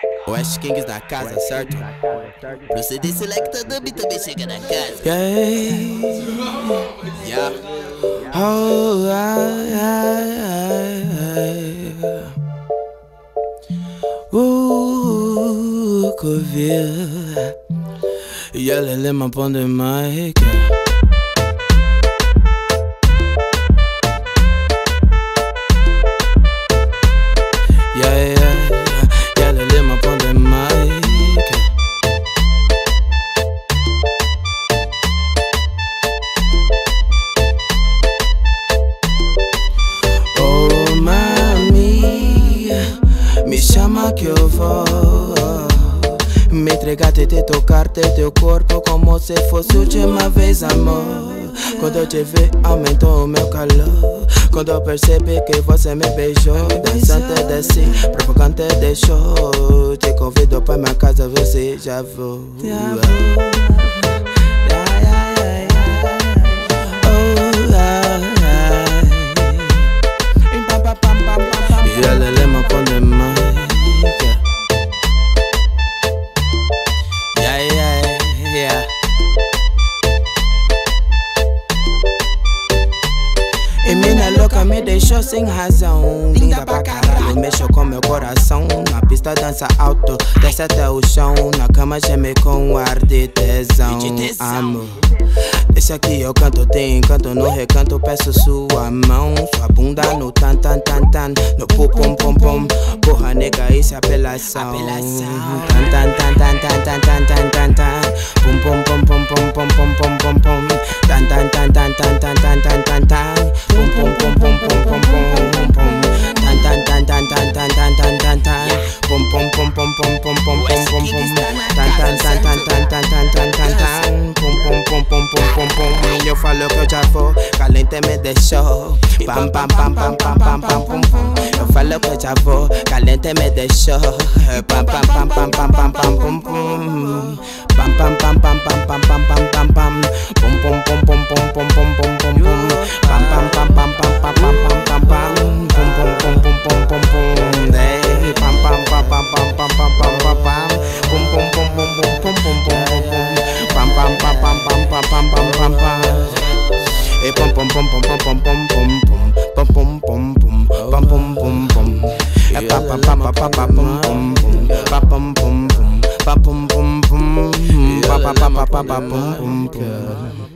West Kings na casa, certo? Proceder selecta dub também chega na casa. Yeah. Oh, Covid. Y'a les mains pour de mic. Y'a les mains pour de mic. Oh mami, me chama que eu vou me entregarte e te tocarte teu corpo como se fosse a última vez, amor. Quando eu te vi, aumentou o meu calor. Quando eu percebi que você me beijou, dançante desci, provocante deixou. Te convido pra minha casa, você já vou. E ela lema com demais. E mina louca me deixou sem razão. Linda pra caralho, mexeu com meu coração. Na pista dança alto, desce até o chão. Na cama geme com ar de tesão. Amor, esse aqui eu canto, tem encanto. No recanto peço sua mão. Sua bunda no tan tan tan tan. No pum pum pum pum. Porra nega, isso é apelação. Tan tan tan tan tan tan tan tan tan tan. Pum pum pum pum pum pum pum pum pum pum. Tan tan tan tan tan tan tan tan tan tan. Pum pum pum pum pum pum pum pum. Tan tan tan tan tan tan tan tan tan tan. Pum pum pum pum pum pum pum pum pum pum. Tan tan tan tan tan tan tan tan tan tan. Pum pum pum pum pum pum pum. Eu falo que eu já vou, caliente me deixou. Pam pam pam pam pam pam pam pum pum. Eu falo que eu já vou, caliente me deixou. Pam pam pam pam pam pam pam pum pum. Pam pam pam pam pam pam pam pam pam pam. Pum pum pum pum pum pum pum pum pum pum. Pam pam pam pam pam pam pam pam pam. Pum pum pum pum pum pum pum. Pam pam pam pam pam pam pam pam pam. Pum pum pum pum pum pum pum pum pum. Pam pam pam pam pam pam pam pam pam pam. E pum pum pum pum pum pum pum pum pum pum pum pum pum pum pum. E pa pa pa pa pa pa pum pum pum pa pum pum pum pa pum pum pum pa pa pa pa pa pum pum pum.